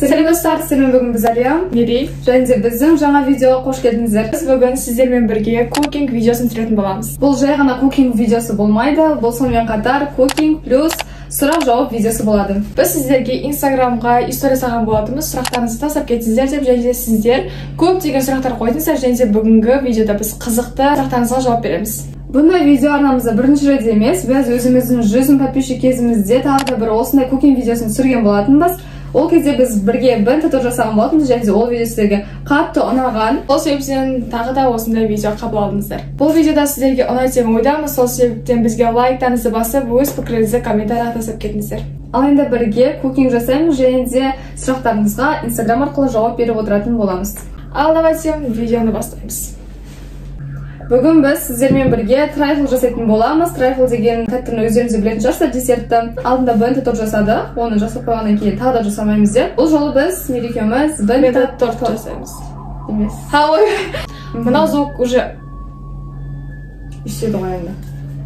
Сәлем достар, бүгін біз Алия, Мерей және де біздің жаңа видеоға қош келдіңіздер. Біз бүгін сіздермен бірге кукинг видеосын түсіретін боламыз. Бұл жай ғана кукинг видеосы болмайды, бұл сонымен қатар кукинг плюс сұрақ-жауап видеосы болады. Біз сіздерге инстаграмға история салған болатынбыз, сұрақтарыңызды тастап кетсіздер деп, және де сіздер көптеген сұрақтар қойдыңыздар, және де бүгінгі видеода біз қызықты сұрақтарыңызға жауап береміз. Бұндай видео арнамызда бірінші рет емес, біз өзіміздің 100 подписчик кезімізде тағы да бір осындай кукинг видеосын түсірген болатынбыз. Ол кезде біз бірге бір туториал жасаған болатынбыз, және де ол видео сіздерге қатты ұнаған. Сол себептен тағы да осындай видео қабыл алдыңыздар. Бұл видеода сіздерге ұнайды деп ойдамыз, сол себептен бізге лайктарыңызды басып, өз пікіріңізді комментарияға тастап кетіңіздер. Ал енді бірге кукинг жасаймыз, және де сұрақтарыңызға инстаграм арқылы жауап беріп отыратын боламыз. Ал давайте видеоны бастаймыз. Бүгін біз сіздермен бірге трайфл жасайтын боламыз. Трайфл деген тәттіні өздеріңіз білетін шығарсыздар, десертті. Алдында бен торт жасады, оны жасап қойғаннан кейін тағы да жасамаймыз деп. Бұл жолы біз мерекеміз бен торт жасаймыз. Емес. Ой, мынау звук уже естеді ғой енді.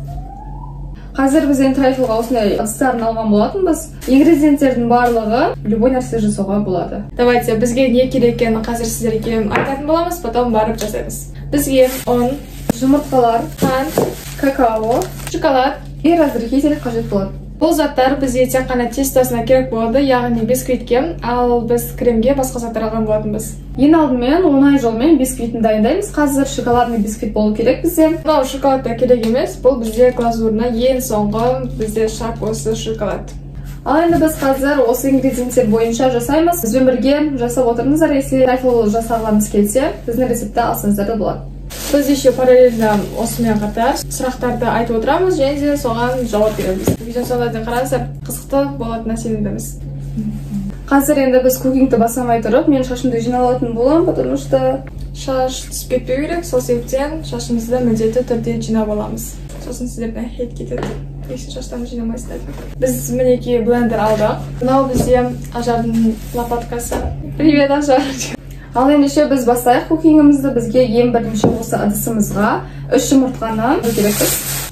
Қазір біз трайфлға осындай ыдыстарын алған болатынбыз. Ингредиенттердің барлығы любой нәрсе жасауға болады. Давайте бізге не керек екенін қазір сіздерге айтатын боламыз, потом барып жасаймыз. Бізге ұн, жұмыртқалар, қант, какао, шоколад и разрыхитель қажет болады. Бұл заттар бізге тек қана тестосына керек болады, яғни бисквитке, ал біз кремге басқа заттар алған болатынбыз. Ең алдымен оңай жолмен бисквитін дайындаймыз. Қазір шоколадный бисквит болу керек бізде. Мынау шоколад та керек емес, бұл бізде глазурына ең соңғы бізде шаг осы шоколад. Ал енді біз қазір осы ингредиенттер бойынша жасаймыз. Бізбен бірге жасап отырыңыздар, если трайфл жасағымыз келсе, біздің рецепті алсаңыздар да болады. Біз еще параллельно осымен қатар сұрақтарды айтып отырамыз, және де соған жауап береміз. Видеоны соңына дейін қараңыздар, қызықты болатынына сенімдіміз. Қазір енді біз кукингті бастамай тұрып, мен шашымды жинап алатын боламын, потому что шаш түсіп кетпеу керек, сол себептен шашымызды міндетті түрде жинап аламыз. Сосын сіздерден хейт кетеді. Если шаштарын жинамайсыздар. Біз мінекей блендер алдық. Мынау бізде Ажардың лопаткасы. Привет, Ажар. Ал ендеше біз бастайық кукингімізді. Бізге ең бірінші осы ыдысымызға 3 жұмыртқаны керекпіз.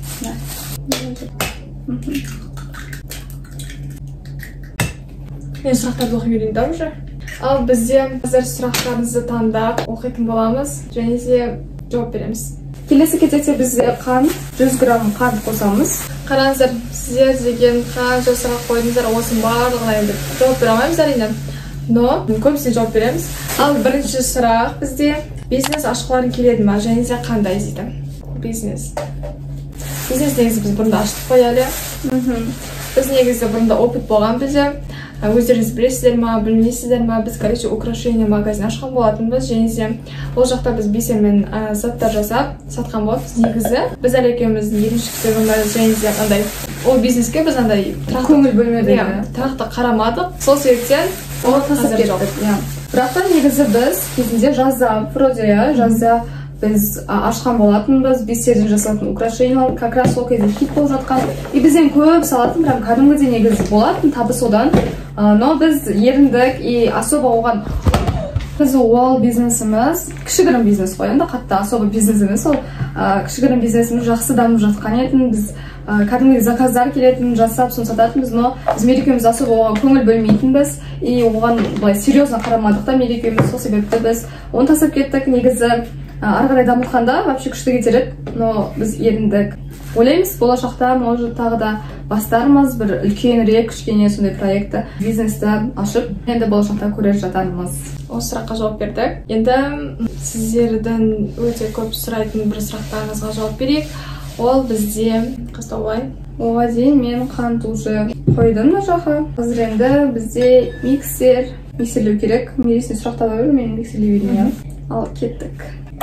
Мен сұрақтарды оқи берейін да уже. Ал бізде қазір сұрақтарыңызды таңдап оқитын боламыз, және де жауап береміз. Келесі кезекте біз қант, 100 грамм қант қосамыз. Қараңыздар, сіздер деген қанша сұрақ қойдыңыздар, осының барлығына енді жауап бере алмаймыз әрине. Но көбісіне жауап береміз. Ал бірінші сұрақ бізде бизнес ашқыларың келеді ма, және де қандай дейді? Бизнес негізі біз бұрында аштық қой әлі. Біз негізі бұрында опыт болған бізде. Өздеріңіз білесіздер ма, білмейсіздер ма, біз короче украшение магазин ашқан болатынбыз, және де ол жақта біз бисермен заттар жасап сатқан болатынбыз. Негізі біз әлі екеуміздің екінші кітабымыз, және де андай ол бизнеске біз андай көңіл бөлмедік, тұрақты қарамадық. Сол себептен ол тасып кеттік. Бірақ та негізі біз кезінде жазда біз ашқан болатынбыз, бисерден жасалатын украшениялар, как раз сол кезде хит болып жатқан. И бізден көп салатын, прям кәдімгідей негізі болатын, табыс одан. Но біз еріндік и особо оған біз ол бизнесіміз кішігірім бизнес қой, енді қатты особо бизнес емес, ол кішігірім бизнесіміз жақсы дамып жатқан етін, біз кәдімгідей заказдар келетін, жасап соны сататынбыз, но біз мерекеміз особо оған көңіл бөлмейтінбіз и оған былай серьезно қарамадық та мерекеміз, сол себепті біз оны тастап кеттік. Негізі ары қарай дамытқанда вообще күшті кетер, но біз еріндік. Ойлаймыз, болашақта может тағы да бастарымыз бір үлкенірек кішкене сондай проекті, бизнесті ашып, енді болашақта көрер жатармыз. Осы сұраққа жауап бердік. Енді сіздердің өте көп сұрайтын бір сұрақтарыңызға жауап берейік. Ол бізде қыстаулай. Оған дейін мен қант уже қойдым мына жаққа. Қазір енді бізде миксерлеу керек. Мересіне сұрақта бар, мен миксерлей бермеймін. Ал кеттік.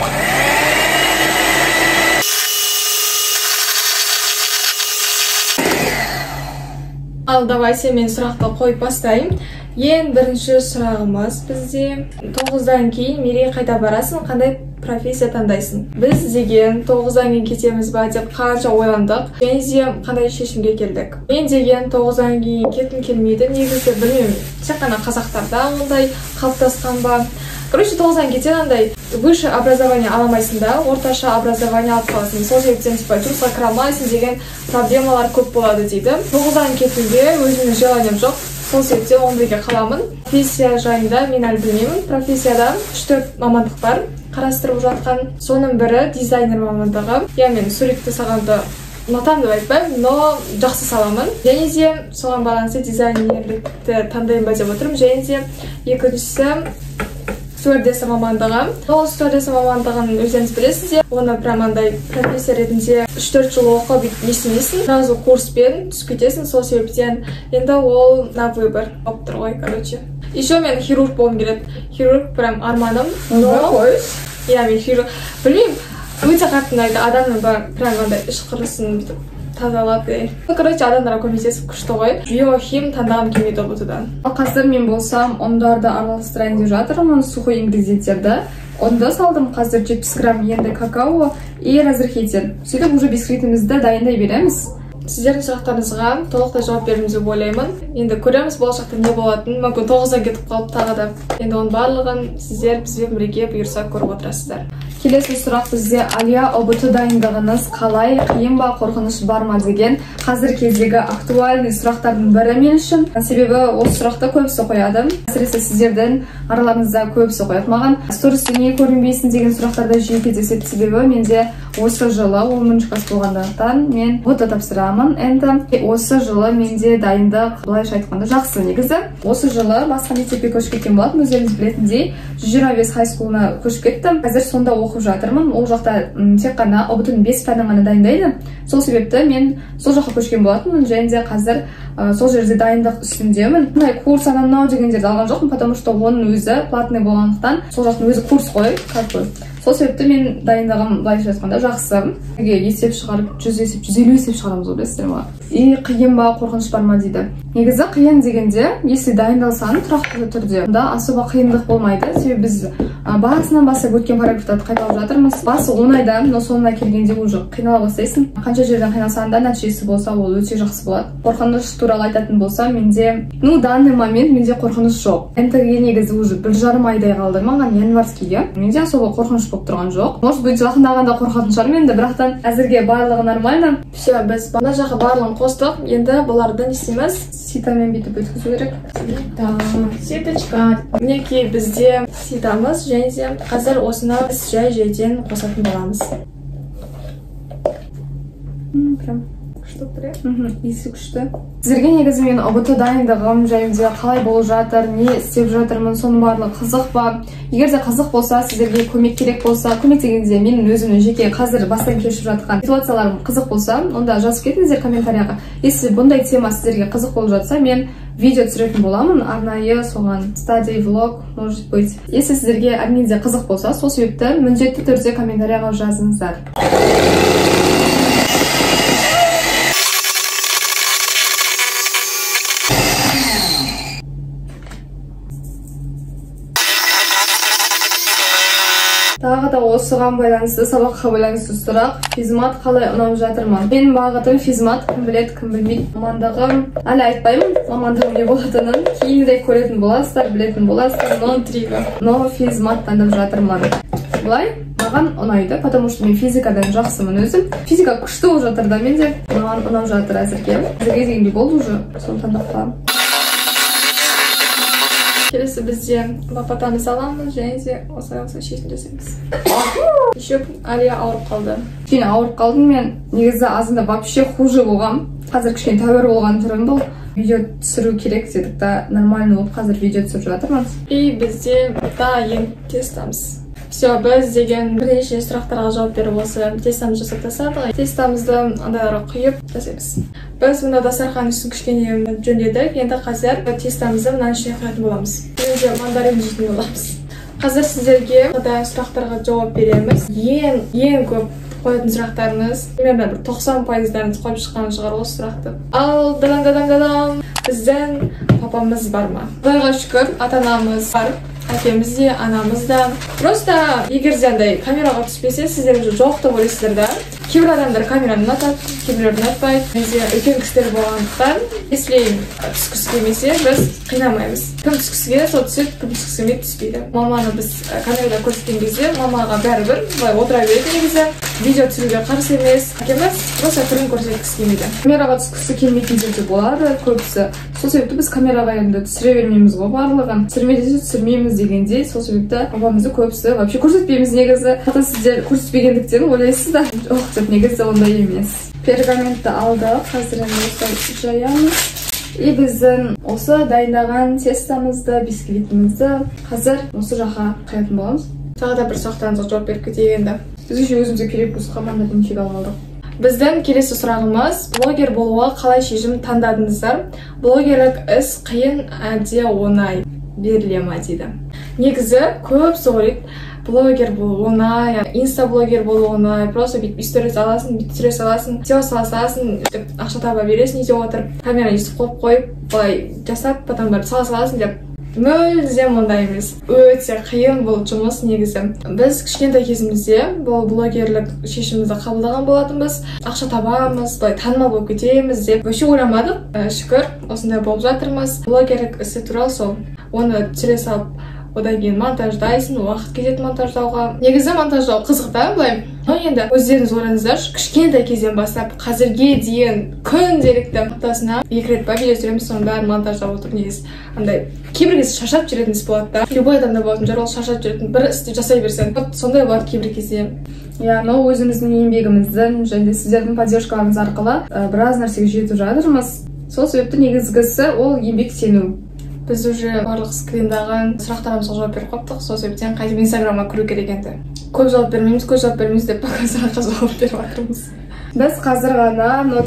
Ал давайте мен сұрақты қойып бастайын. Ең бірінші сұрағымыз бізде 9-дан кейін Мерей қайда барасың, қандай профессия таңдайсың? Біз деген 9-дан кейін кетеміз ба деп қанша ойландық, және де қандай шешімге келдік. Мен деген 9-дан кейін кеткім келмейді, негізі білмеймін, тек қана қазақтарда ондай қалыптасқан ба. Короче, 9-дан кетен андай высшее образование аламайсың да, орташа образование алып қаласың. Сол себептен жұмысқа кіре алмайсың деген проблемалар көп болады дейді. 9-дан кетуге өзімнің желанием жоқ. сол себептен оны бірге қаламын. Профессия жайында мен әлі білмеймін. Профессияда 3-4 мамандық бар қарастырып жатқан. Соның бірі дизайнер мамандығы. Мен суретті салғанды ұнатамын деп айтпаймын, но жақсы саламын. Және де соған байланысты дизайнерлікті таңдаймын ба деп отырмын. Және де екіншісі стюардесса мамандығы. Ол стюардесса мамандығын өздеріңіз білесіздер. Оны прям андай профессия ретінде 3-4 жыл оқып естімейсің. Сразу курспен түсіп кетесің. Сол себептен енді ол на выбор болып тұр ғой, короче. Еще мен хирург болғым келеді. Хирург прям арманым. Мен хирург. Білмеймін, өте қатты ұнайды. Адамның прям андай іш құрысын тазалап. Короче, адамдарға көмектесіп күшті ғой. Биохим таңдағым келмейді ұбт-дан. Қазір мен болсам, ондарды араластырайын деп жатырмын, сухой ингредиенттерді. Онда салдым қазір 70 грамм енді какао и разрыхитель. Сөйтіп уже бисквитімізді дайындай береміз. Сіздердің сұрақтарыңызға толықтай жауап береміз деп ойлаймын. Енді көреміз болашақта не болатынын. Мүмкін 9-дан кетіп қалып тағы да. Енді оның барлығын сіздер бізбен бірге бұйырса көріп отырасыздар. Келесі сұрақ бізде Алия, ұбт дайындығыңыз қалай, қиын ба, қорқыныш бар ма деген қазір кездегі актуальный сұрақтардың бірі мен үшін. Себебі осы сұрақты көбісі қояды. Әсіресе сіздердің араларыңызда көбісі қояды маған. Стористе не көрінбейсің деген сұрақтарда жиі кездеседі. Себебі менде осы жылы 10 класс болғандықтан мен ұбт тапсырамын. Енді осы жылы менде дайындық былайша айтқанда жақсы негізі. Осы жылы басқа мектепке көшіп кеткен болатын, өздеріңіз білетіндей 125 хай скулына көшіп кеттім. Қазір сонда оқып жатырмын. Ол жақта тек қана ұбт-ның 5 пәнін ғана дайындайды. Сол себепті мен сол жаққа көшкен болатынмын. Және де қазір сол жерде дайындық үстіндемін. Курс анау дегендерді алған жоқпын, потому что оның өзі платный болғандықтан, сол жақтың өзі курс қой, сол себепті мен дайындығым былайша айтқанда жақсы. Есеп шығарып, 100 есеп, 150 есеп шығарамыз, білесіздер ма? И қиын ба, қорқыныш бар ма дейді. Негізі қиын дегенде, если дайындалсаң тұрақты түрде, онда особо қиындық болмайды. Себебі біз басынан бастап өткен параграфтарды қайталап жатырмыз. Басы оңайда, но соңына келгенде уже қинала бастайсың. Қанша жерден қиналсаң да нәтижесі болса, ол өте жақсы болады. Қорқыныш туралы айтатын болса, менде, данный момент менде қорқыныш жоқ. НТ-ге негізі уже 1,5 айдай қалды маған январскийге. Менде особо қорқыныш болып тұрған жоқ. Может быть, жақындағанда қорқатын шығармын енді, бірақтан әзірге барлығы нормально. Все, біз мына жаққа барлығын қостық. Енді бұларды не істейміз? Ситамен бүйтіп өткізу керек. Ситочка. Мінекей бізде ситамыз, және де қазір осыны біз жай-жайден қосатын боламыз. Прям күшті тұр. Есі күшті. Сіздерге негізі мен ұбт дайындығым жайында қалай болып жатыр, не істеп жатырмын, соның барлығы қызық па? Егер де қызық болса, сіздерге көмек керек болса, көмек дегенде мен өзімнің жеке қазір бастан кешіп жатқан ситуацияларым қызық болса, онда жазып кетіңіздер комментарияға. Если бұндай тема сіздерге қызық болып жатса, мен видео түсіретін боламын, арнайы соған стадий влог, может быть. Если сіздерге әрине қызық болса, сол себепті міндетті түрде комментарияға жазыңыздар. Тағы да осыған байланысты, сабаққа байланысты сұрақ. Физмат қалай ұнап жатыр ма? Менің бағытым физмат, кім біледі, кім білмейді. Мамандығым, әлі айтпаймын, мамандығым не болатынын. Кейінірек көретін боласыздар, білетін боласыздар. Но физмат таңдап жатырмын. Бұлай, маған ұнайды, потому что мен физикадан жақсымын өзім. Физика күшті болып жатыр да менде. Маған ұнап жатыр әзірге. Әзірге дегенде болды уже, соны таңдап қаламын. Келесі бізде лопатаны саламыз, және де осылай шешін жасаймыз. Еще Алия ауырып қалды. Кейін ауырып қалдым мен. Негізі азында вообще хуже болғам. Қазір кішкене тәуір болған түрім бұл. Видео түсіру керек дедік та, нормально болып қазір видео түсіріп жатырмыз. И бізде дайын тестамыз. Все, біз деген бірнеше сұрақтарға жауап беріп осы тестамыз жасап тастадық. Тестамызды андайларға құйып жасаймыз. Біз мына дастархан үстін кішкене жөндедік. Енді қазір тестамызды мына ішіне құятын боламыз. Енді мандарин жейтін боламыз. Қазір сіздерге сұрақтарға жауап береміз. Ең көп қоятын сұрақтарыңыз, примерно 90%-дан қойып шыққан шығар осы сұрақты. Ал дадам, біздің папамыз бар ма? Құдайға шүкір, ата-анамыз бар. Әкеміз де, анамыз да. Просто егер де андай камераға түспесе, сіздер жоқ деп ойлайсыздар да. Кейбір адамдар камераны ұнатады, кейбіреулер ұнатпайды. Менде үлкен кісілер болғандықтан, если түскісі келмесе, біз қинамаймыз. Кім түскісі келеді, сол түседі, кім түскісі келмейді, түспейді. Маманы біз камерада көрсеткен кезде, мамаға бәрібір былай отыра береді негізі. Видео түсіруге қарсы емес. Әкеміз просто түрін көрсеткісі келмейді. Камераға түскісі келмейтіндер де болады көбісі. сол себепті біз камераға енді түсіре бермейміз ғой барлығын. Түсірме десе түсірмейміз дегендей, сол себепті апамызды көбісі вообще көрсетпейміз негізі. Хата сіздер көрсетпегендіктен ойлайсыз да, жоқ деп, негізі ондай емес. Пергаментті алдық, қазір енді осылай жаямыз. И біздің осы дайындаған тестамызды, бисквитімізді қазір осы жаққа қоятын боламыз. Тағы да бір сұрақтарыңызға жауап беріп кетейік енді. Бізге өзімізге керек болса командадан ничек алып алдық. Біздің келесі сұрағымыз, блогер болуға қалай шешім таңдадыңыздар? Блогерлік іс қиын әлде оңай беріле ма дейді. Негізі көбісі ойлайды, блогер болу оңай, инста-блогер болу оңай, просто бүйтіп история саласың, бүйтіп түсіре саласың, SEO саласың, ақша таба бересің үйде отырып, камера өйстіп қойып, былай жасап, потом барып саласың деп. Мүлдем ондай емес. Өте қиын бұл жұмыс негізі. Біз кішкентай кезімізде бұл блогерлік шешімімізді қабылдаған болатынбыз. Ақша табамыз, былай танымал болып кетеміз деп вообще ойламадық. Шүкір, осындай болып жатырмыз. Блогерлік ісі туралы сол. Оны түсіре салып, одан кейін монтаждайсың, уақыт кетеді монтаждауға. Негізі монтаждау қызық та, былай. Но енді өздеріңіз ойлаңыздаршы, кішкентай кезден бастап қазірге дейін күнделікті аптасына 2 рет па видео түсіреміз, соның бәрін монтаждап отыр. Негізі андай кейбір кезде шаршап жүретін іс болады да. Любой адамда болатын шығар, ол шаршап жүретін бір істі жасай берсең. Сондай болады кейбір кезде. Но өзіміздің еңбегіміздің және сіздердің поддержкаларыңыз арқылы біраз нәрсеге жетіп жатырмыз. Сол себепті негізгісі ол еңбек сену. Біз уже барлық скриндаған сұрақтарымызға жауап беріп қойдық, сол себептен қайтып инстаграмға кіру керек енді. Көп жауап бермейміз деп пока сұраққа жауап беріп жатырмыз. Біз қазір ғана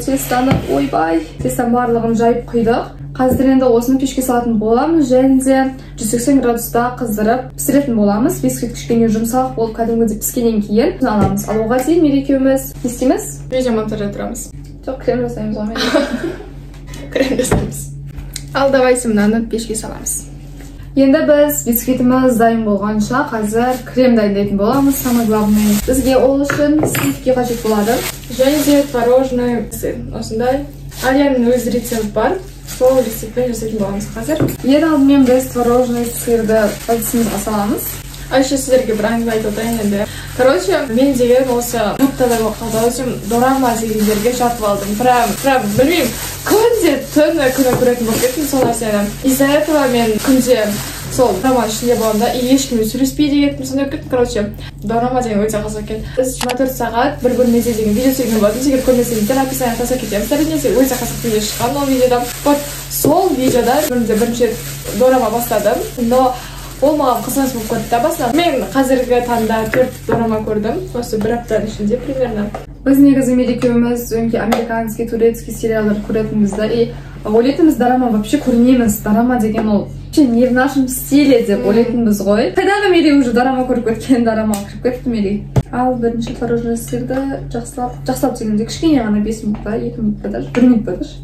тестаны барлығын жайып құйдық. Қазір енді осыны пешке салатын боламыз және де 180 градуста қыздырып пісіретін боламыз. Бисквит кішкене жұмсақ болып кәдімгідей піскеннен кейін аламыз. Алуға дейін мерекеуміз не істейміз? Видео монтаждай тұрамыз. Жоқ, крем жасаймыз ғой. Крем жасаймыз. Ал давайте мынаны пешке саламыз. Енді біз бисквитіміз дайын болғанша қазір крем дайындайтын боламыз. Самое главное, бізге ол үшін сливки қажет болады. Және де творожный сыр. Осындай Алияның өз рецепті бар. Сол рецептпен жасайтын боламыз қазір. Ең алдымен біз творожный сырды ыдысымызға саламыз. Айше сіздерге бір әңгіме айтып отырайын енді. Короче, мен деген осы ноктада қалдау үшін дорама дегендерге жатып алдым. Прям білмеймін, күнде түні көретін болып кеттім сол нәрсені. Из-за этого мен күнде сол дорама ішінде боламын да, и ешкіммен сөйлеспейді кеттім, сондай кеттім. Короче, дорама деген өте қызық екен. Біз 24 сағат бір бөлмеде деген видео түсірген болатын. Егер көрмесеңіздер, описание тастап кетеміз. Әрине, өте қызық видео шыққан ол видеода. Вот сол видеода бірінші дорама бастадым, но ол маған қызық болып кетті да басынан. Мен қазіргі таңда 4 дорама көрдім, осы бір аптаның ішінде примерно. Біз негізі мерекеуміз американский, турецкий сериалдар көретінбіз да, и ойлайтынбыз дорама вообще көрмейміз. Дорама деген ол не в нашем стиле деп ойлайтынбыз ғой. Қайдағы Мери уже дорама көріп кеткен, дорамаға кіріп кетті Мери. Ал бірінші творожный сырды жақсылап дегенде кішкене ғана 5 минутта, 2 минутта даже, 1 минутта даже.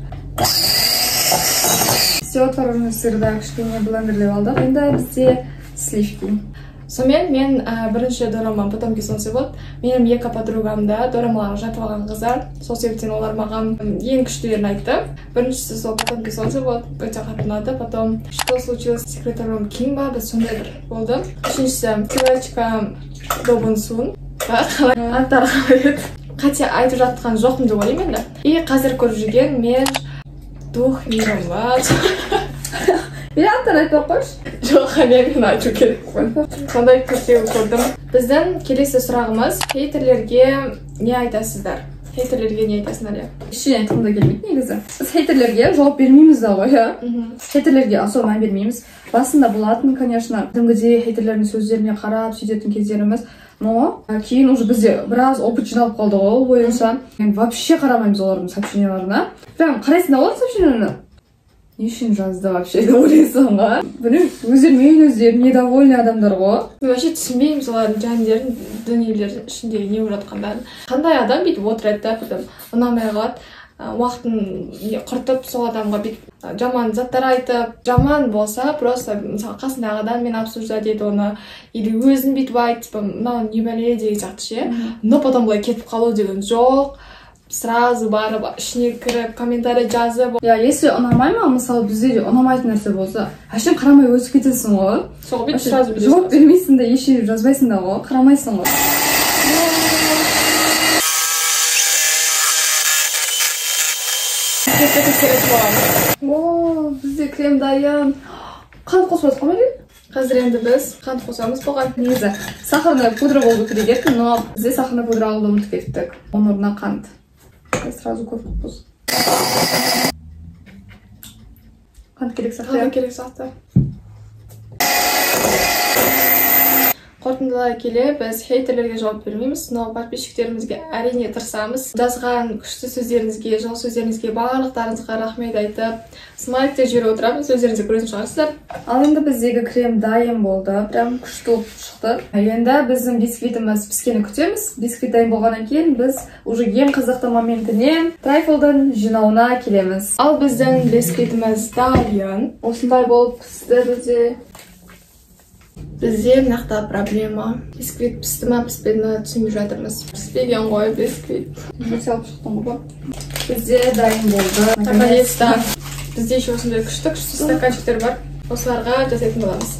Все, творожный сырды кішкене блендерлеп алдық. Енді бізде сливки. Сонымен мен бірінші дорамам потомки солнце вот. Менің 2 подругамда дорамаларға жатып алған қыздар. Сол себептен олар маған ең күштілерін айтты. Біріншісі сол потомки солнце вот, өте қатты ұнады. Потом что случилось с секретарем Ким ба, біз сондай бір болды. Үшіншісі девочка Добунсун. Аттары қалай еді. Қате айтып жатқан жоқпын деп ойлаймын енді. И қазір көріп жүрген мен дух миром ба. Мен аттарын айтып қойшы. Жоқ, мен айту керек қой. Сондай көптеу көрдім. Біздің келесі сұрағымыз, хейтерлерге не айтасыздар? Хейтерлерге не айтасыңдар? Ештеңе айтқым да келмейді негізі. Біз хейтерлерге жауап бермейміз да ғой, хейтерлерге аса мән бермейміз. Басында болатын, конечно, кәдімгідей хейтерлердің сөздеріне қарап сөйтетін кездеріміз. Но кейін уже бізде біраз опыт жиналып қалды ғой ол бойынша. Мен вообще қарамаймыз олардың сообщенияларына. Прям қарайсың да олардың сообщенияларына. Не үшін жазды вообще деп ойлайсың ғой. Білмеймін, өздері недовольный адамдар ғой. Мен вообще түсінбеймін солардың жандерін, дүниелердің ішіндегі не болып жатқандарын. Қандай адам бүйтіп отырады да, потом ұнамай қалады. Уақытын құртып сол адамға бүйтіп жаман заттар айтып, жаман болса просто мысалы қасындағы адаммен обсуждать етеді оны, или өзін бүйтіп айтып, мынау не бәле деген сияқты ше. Но потом былай кетіп қалу деген жоқ. Сразу барып, ішіне кіріп, комментарий жазып. Если ұнамай ма, мысалы бізде ұнамайтын нәрсе болса, әшейін қарамай өтіп кетесің ғой. Сол бүйтіп сразу жауап бермейсің да, ешкім жазбайсың да ғой, қарамайсың ғой. О, бізде крем дайын. Қант қосып жатқан ба? Қазір енді біз қант қосамыз бұған. Негізі сахарный пудра болу керек еді, но бізде сахарный пудра алуды ұмытып кеттік. Оның орнына қант. Сразу көп қос. Қант керек сияқты. Қант керек сияқты. Қорытындылай келе біз хейтерлерге жауап бермейміз, но подписчиктерімізге әрине тырысамыз. Жазған күшті сөздеріңізге, жылы сөздеріңізге барлықтарыңызға рахмет айтып, смайликтер жіберіп отырамыз, өздеріңізге көретін шығарсыздар. Ал енді біздегі крем дайын болды, прям күшті болып шықты. Енді біздің бисквитіміз піскені күтеміз. Бисквит дайын болғаннан кейін біз уже ең қызықты моментіне трайфлдың жинауына келеміз. Ал біздің бисквитіміз дайын. Осындай болып пісті Бізде нақты проблема. Бисквит пісті ма, піспеді ма түсінбей жатырмыз. Піспеген ғой бисквит. Жүрсе алып шықтың ғой. Бізде дайын болды. Наконец-то. Бізде еще осындай күшті стаканчиктер бар. Осыларға жасайтын боламыз.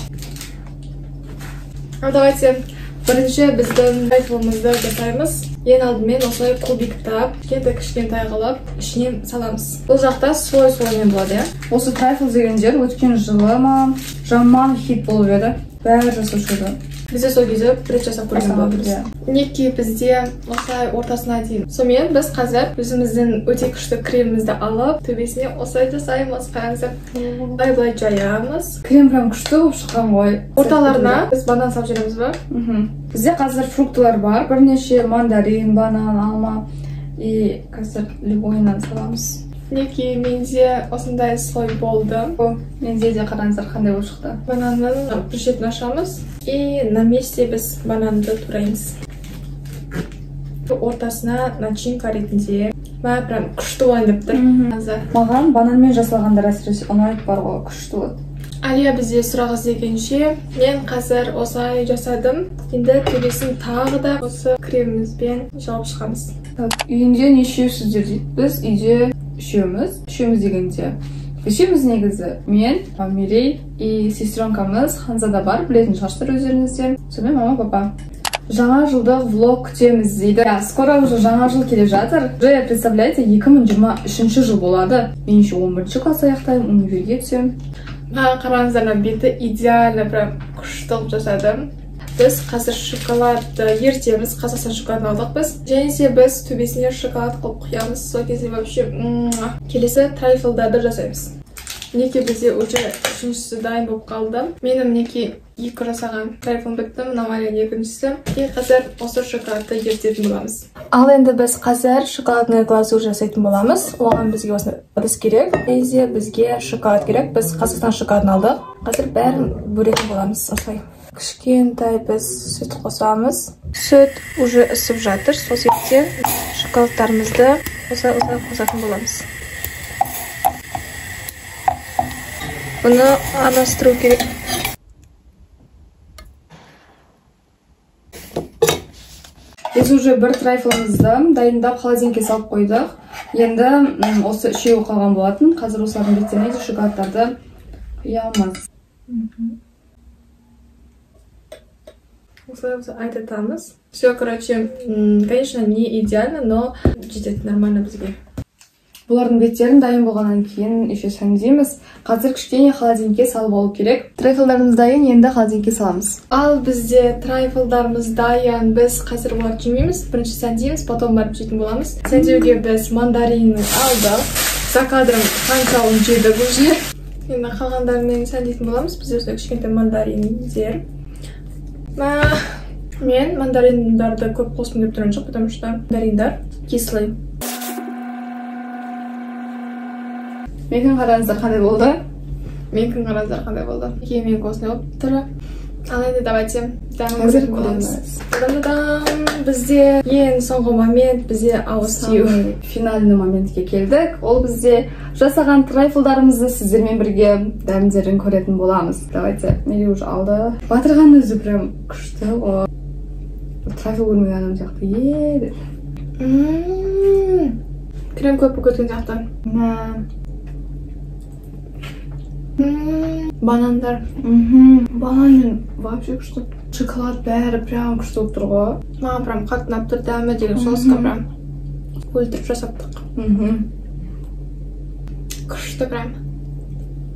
Давайте бірінші біздің трайфлымызды жасаймыз. Ең алдымен осылай кубиктап, кішкентай қылып, ішінен саламыз. Бұл жақта слой-слоймен болады, иә? Осы трайфл деген жер өткен жылы ма жаман хит болып еді. Бәрі жасаушы еді. Бізде сол кезде рет жасап көрген болатынбыз. Неке бізде осылай ортасына дейін. Сонымен біз қазір өзіміздің өте күшті кремімізді алып, төбесіне осылай жасаймыз. Қараңыздар. Былай жаямыз. Крем прям күшті болып шыққан ғой. Орталарына біз банан салып жібереміз ба? Бізде қазір фруктылар бар. Бірнеше мандарин, банан, алма и қазір любойынан саламыз. Неке менде осындай слой болды. Менде де қараңыздар қандай болып шықты. Бананның бір шетін ашамыз и на месте біз бананды тураймыз. Ортасына начинка ретінде прям күшті болайын деп тұр. Маған бананмен жасалғандар әсіресе ұнайды бар ғой, күшті болады. Алия бізде сұрақ іздегенше мен қазір осылай жасадым. Енді төбесін тағы да осы кремімізбен жауып шығамыз. Үйінде нешеусіздер дейді. Біз үйде үшеуміз дегенде. Үшеуміз негізі мен, Мирей и сестренкамыз Ханзада бар, білетін шығарсыздар өздеріңізден. Сонымен мама, папа. Жаңа жылдық влог күтеміз дейді. Скоро уже жаңа жыл келе жатыр. Уже представляете, 2023 жыл болады. Мен еще 11 класс аяқтаймын, универге түсемін. Қараңыздар, беті идеально прям күшті қылып жасадым. Біз қазір шоколадты ертеміз, Қазақстан шоколадын алдық біз. Және біз төбесіне шоколад қылып құямыз. Сол кезде вообще келесі трайфлдарды жасаймыз. Неке бізде уже үшіншісі дайын болып қалды. Менің неке 2 жасаған трайфлым бітті, мынамайын екіншісі. Қазір осы шоколадты ертетін боламыз. Ал енді біз қазір шоколадный глазур жасайтын боламыз. Оған бізге осы ыдыс керек. Бізге шоколад керек. Біз Қазақстан шоколадын алдық. Қазір бәрін бөлетін боламыз. Осылай. Кішкентай біз сүт қосамыз. Сүт уже ысып жатыр. Сол себептен шоколадтарымызды осылай қосатын боламыз. Бұны араластыру керек. Біз уже бір трайфлымызды дайындап холодильникке салып қойдық. Енді осы үшеуі қалған болатын. Қазір осылардың беттеріне де шоколадтарды құямыз. Осылай айтатамыз. Все, короче, конечно, не идеально, но жетеді нормально бізге. Бұлардың беттерін дайын болғаннан кейін еще сәндейміз. Қазір кішкене холодильникке салып алу керек. Трайфлдарымыз дайын, енді холодильникке саламыз. Ал бізде трайфлдарымыз дайын. Біз қазір оларды жемейміз. Бірінші сәндейміз, потом барып жейтін боламыз. Сәндеуге біз мандаринді алдық. За кадром қаншауын жеді бұл жер. Енді қалғандарымен сәндейтін боламыз. Бізде осылай кішкентай мандариндер. Мен мандариндарды көп қосым деп тұрған жоқ, потому что мандариндар кислый. Менің қараңыздар қандай болды? Менің қараңыздар қандай болды? Мен осындай болып тұр. Ал енді давайте қазір көреміз. Бізде ең соңғы момент, бізде ауыз тию. Финальный моментке келдік. Ол бізде жасаған трайфлдарымызды сіздермен бірге дәмдерін көретін боламыз. Давайте, Мери уже алды. Батырған өзі прям күшті. Трайфл көрмеген адам сияқты еді. Крем көп көткен сияқты. Банандар. Банан вообще күшті. Шоколад бәрі прям күшті болып тұр ғой. Маған прям қатты ұнап тұр, дәмі деген соусқа прям өлтіріп жасаптық. Күшті прям.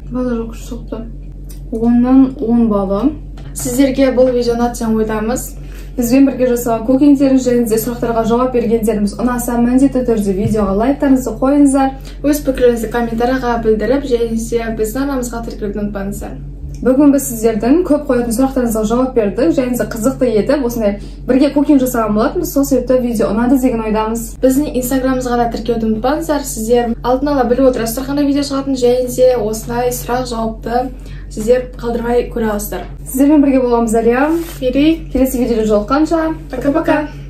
бала жоқ шықты. 10-нан 10 балы. Сіздерге бұл видео ұнатқан ойдамыз. Бізбен бірге жасаған көкеңдеріңіз және де сұрақтарға жауап бергендеріміз ұнаса міндетті түрде видеоға лайктарыңызды қойыңыздар. Өз пікіріңізді комментарияға білдіріп, және де біздің арнамызға тіркелуді ұмытпаңыздар. Бүгін біз сіздердің көп қоятын сұрақтарыңызға жауап бердік, және де қызықты етіп, осындай бірге көкең жасаған болатынбыз. Сол себепті видео ұнады деген ойдамыз. Біздің инстаграмымызға да тіркелуді ұмытпаңыздар. Сіздер алдын ала біліп отырасыздар қандай видео шығатынын, және де осындай сұрақ жауапты сіздер қалдырмай көре аласыздар. Сіздермен бірге боламыз Әлия. Фери. Келесі видеода жолыққанша. Пока-пока.